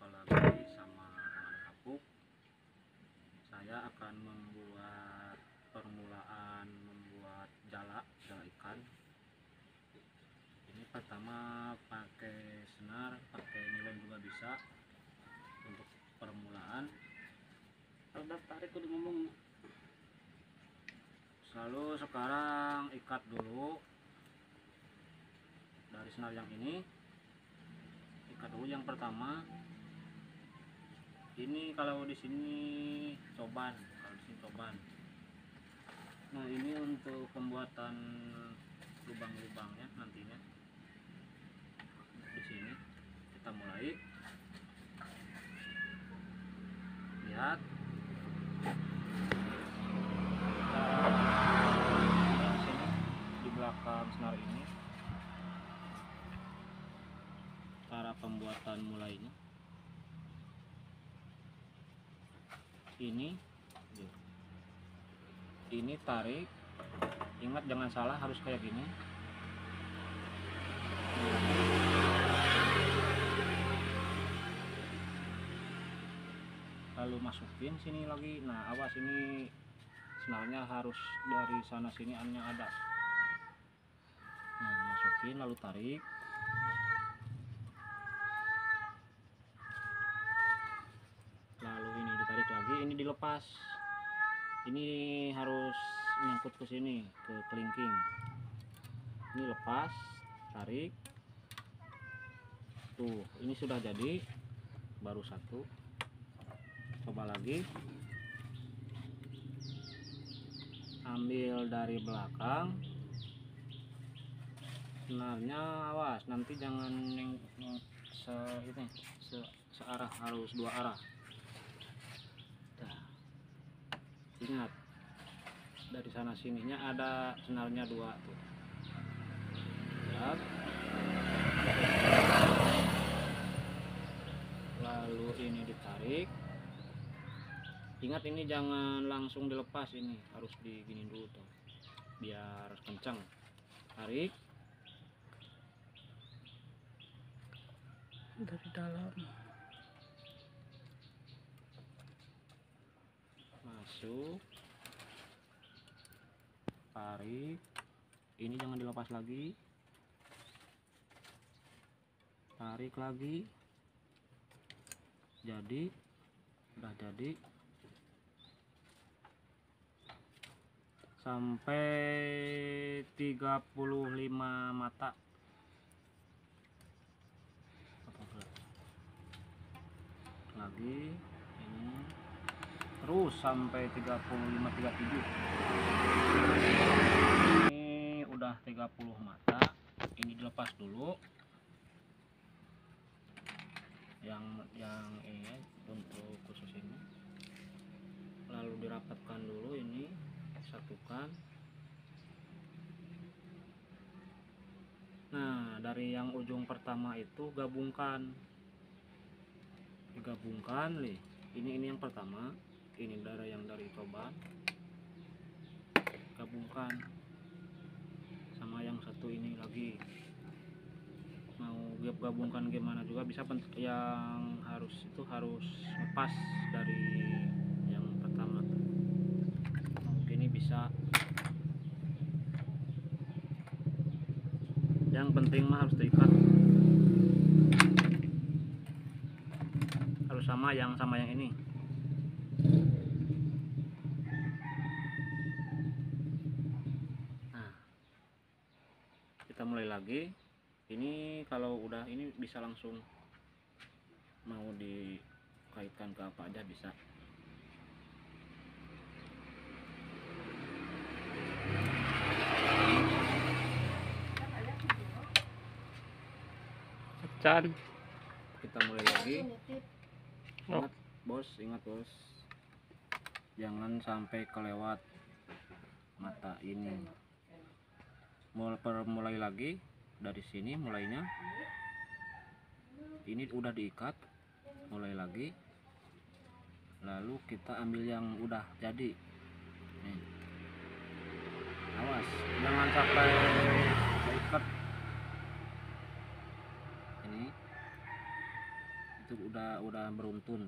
Jumpa lagi sama teman Kapuk. Saya akan membuat permulaan membuat jala ikan. Ini pertama pakai senar, pakai nilon juga bisa untuk permulaan. Udah tarik udah ngomong. Lalu sekarang ikat dulu dari senar yang ini. Ikat dulu yang pertama. Ini kalau di sini coban, Nah, ini untuk pembuatan lubang-lubangnya nantinya. Di sini kita mulai. Lihat. Sini di belakang senar ini. Cara pembuatan mulainya. Ini tarik, ingat jangan salah, harus kayak gini. Lalu masukin sini lagi. Nah, awas ini senarnya harus dari sana sini ada. Nah, masukin lalu tarik. Lalu ini ditarik lagi, ini dilepas. Ini harus nyangkut ke sini, ke kelingking. Ini lepas, tarik. Tuh, ini sudah jadi. Baru satu. Coba lagi. Ambil dari belakang. Senarnya awas, nanti jangan yang searah, harus dua arah. Ingat, dari sana sininya ada senarnya dua tuh. Lihat. Lalu ini ditarik. Ingat, ini jangan langsung dilepas, ini harus digini dulu tuh, biar kencang. Tarik Dari dalam. masuk, tarik, ini jangan dilepas lagi, tarik lagi, udah jadi sampai 35 mata. Lagi ini terus sampai 35-37. Ini udah 30 mata. Ini dilepas dulu. Yang ini untuk khusus ini. Lalu dirapatkan dulu, ini satukan. Nah, dari yang ujung pertama itu digabungkan nih. Ini yang pertama. Ini dari coban, gabungkan sama yang satu ini lagi. Mau gabungkan gimana juga bisa, yang harus lepas dari yang pertama. Mau gini bisa, yang penting mah harus terikat, harus sama yang ini. Kita mulai lagi. Ini kalau udah ini bisa langsung mau dikaitkan ke apa aja bisa. Can. Kita mulai lagi. Ingat bos, jangan sampai kelewat mata ini. Mulai lagi dari sini mulainya. Ini udah diikat, mulai lagi. Lalu kita ambil yang udah jadi. Nih. Awas, jangan sampai ikat. Ini itu itu udah beruntun.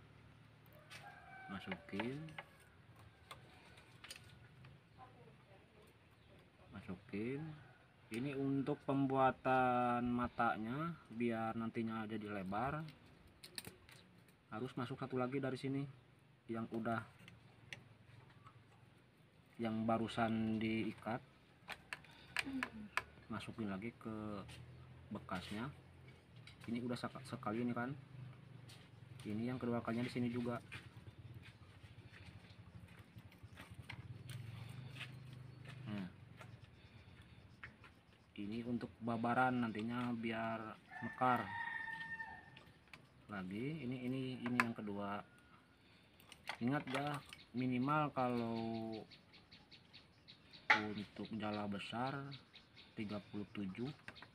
Masukin. Ini untuk pembuatan matanya biar nantinya jadi lebar, harus masuk satu lagi dari sini yang barusan diikat, masukin lagi ke bekasnya. Ini udah sekali ini kan, ini yang kedua kalinya di sini juga. Ini untuk babaran nantinya biar mekar lagi. Ini yang kedua. Ingat ya, minimal kalau untuk jala besar 37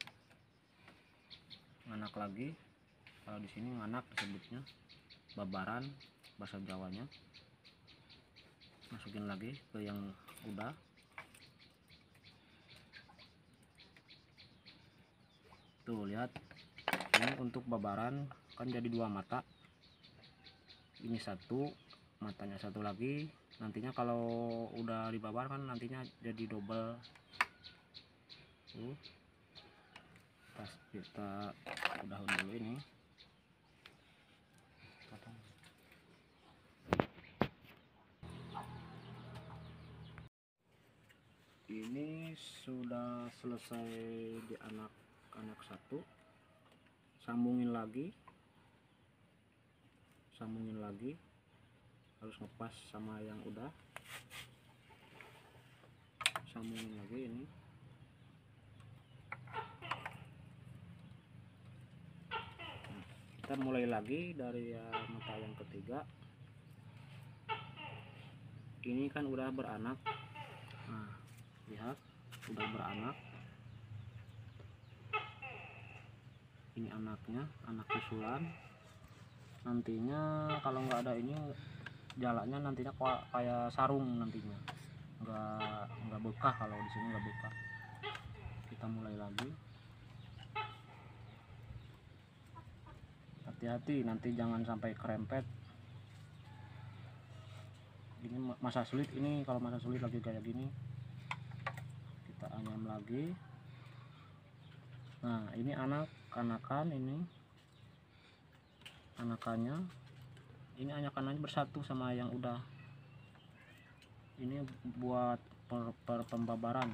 nganak lagi. Kalau di sini nganak disebutnya, babaran bahasa Jawanya. Masukin lagi ke yang udah. Tuh lihat, ini untuk babaran kan jadi 2 mata. Ini satu, matanya satu lagi. Nantinya kalau udah dibabar kan nantinya jadi double. Tuh, kita udahin dulu ini. Ini sudah selesai di anak satu. Sambungin lagi, harus ngepas sama yang udah. Sambungin lagi ini. Kita mulai lagi dari mata yang ketiga. Ini kan udah beranak. Nah, lihat udah beranak. Ini anaknya, anak susulan. Nantinya kalau nggak ada ini, jalannya nantinya kayak sarung nantinya. Nggak bekah, kalau di sini nggak bekah. Kita mulai lagi. Hati-hati nanti jangan sampai kerempet. Ini masa sulit ini, kalau masa sulit lagi kayak gini. Kita anyam lagi. Nah, ini anakan ini. Anakannya. Ini anakannya bersatu sama yang udah. Ini buat pembabaran.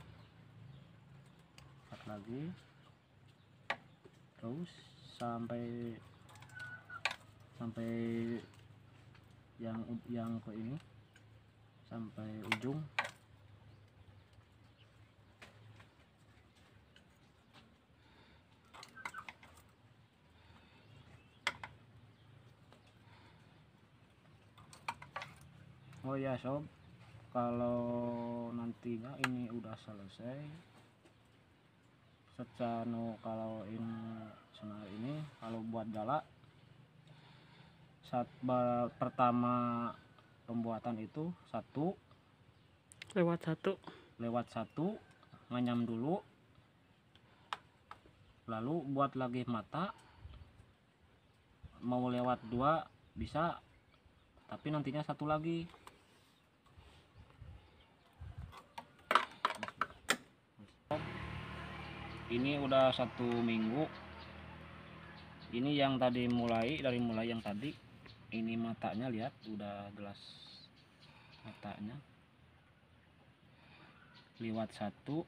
Lihat lagi. Terus sampai yang ke ini, sampai ujung. Oh ya sob, kalau nantinya ini udah selesai secano, kalau ini kalau buat jala pertama pembuatan itu lewat satu nganyam dulu, lalu buat lagi mata mau lewat 2 bisa, tapi nantinya satu lagi. Ini udah 1 minggu. Ini yang tadi mulai yang tadi. Ini matanya lihat udah jelas matanya. Lewat satu,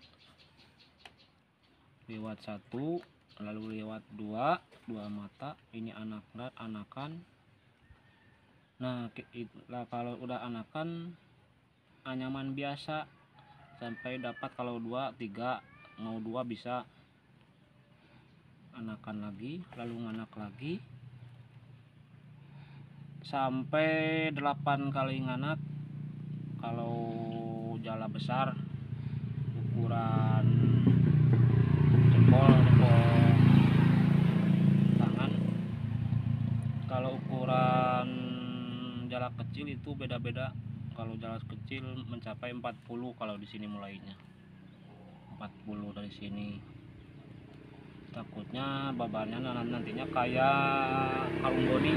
lalu lewat 2 mata. Ini anakan. Nah, kalau udah anakan anyaman biasa sampai dapat, kalau 2, 3, mau 2 bisa. Anakan lagi, lalu nganak lagi sampai 8 kali nganak. Kalau jala besar ukuran jempol tangan. Kalau ukuran jala kecil itu beda-beda. Kalau jala kecil mencapai 40 kalau di sini mulainya. 40 dari sini. takutnya babannya nantinya kayak kalung goni.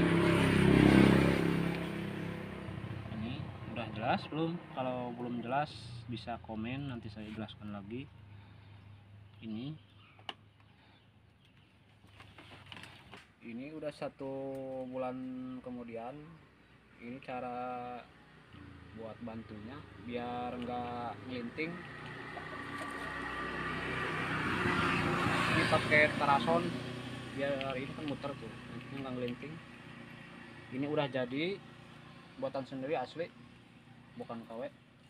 Ini udah jelas belum? Kalau belum jelas bisa komen, nanti saya jelaskan lagi. Ini udah 1 bulan kemudian. Ini cara buat bantunya biar enggak ngelinting. Ini pakai tarason biar ini kan muter tuh, ini nggak ngelinting. Ini udah jadi, buatan sendiri asli, bukan KW.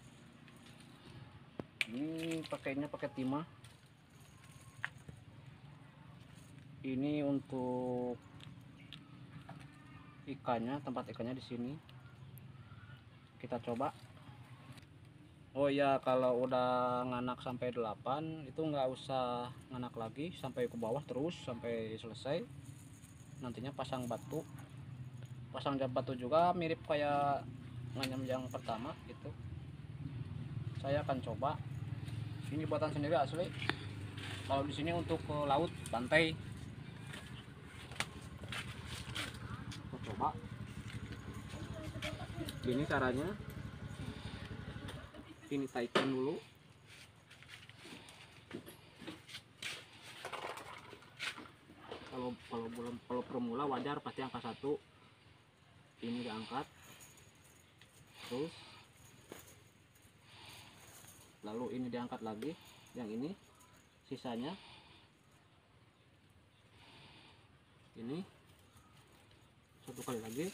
Ini pakainya pakai timah. Ini untuk ikannya, tempat ikannya di sini. Kita coba. Oh ya, kalau udah nganak sampai 8 itu nggak usah nganak lagi sampai ke bawah terus sampai selesai. Nantinya pasang batu. Pasang batu juga mirip kayak nganyam yang pertama gitu. Saya akan coba. Ini buatan sendiri asli. Kalau di sini untuk ke laut, pantai. Coba. Ini caranya. Ini taikan dulu. Kalau pemula wajar pasti angka 1. Ini diangkat. Terus lalu ini diangkat lagi. Yang ini sisanya. Ini 1 kali lagi.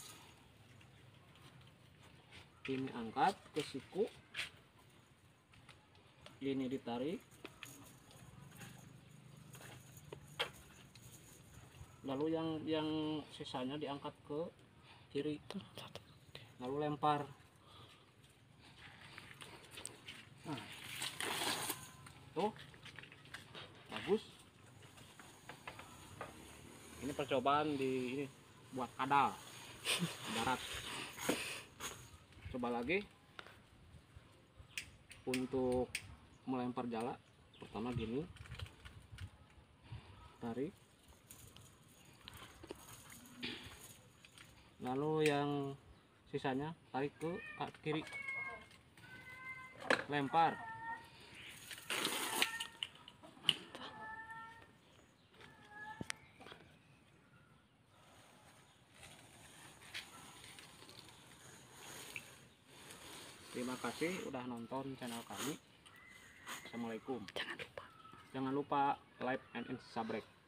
Ini angkat ke siku. Ini ditarik. Lalu yang sisanya diangkat ke kiri. Lalu lempar. Nah, tuh bagus. Ini percobaan di ini buat kadal darat. Coba lagi untuk melempar jala. Pertama gini, tarik, lalu yang sisanya tarik ke kiri, lempar. Terima kasih udah nonton channel kami. Assalamualaikum. Jangan lupa like and subscribe.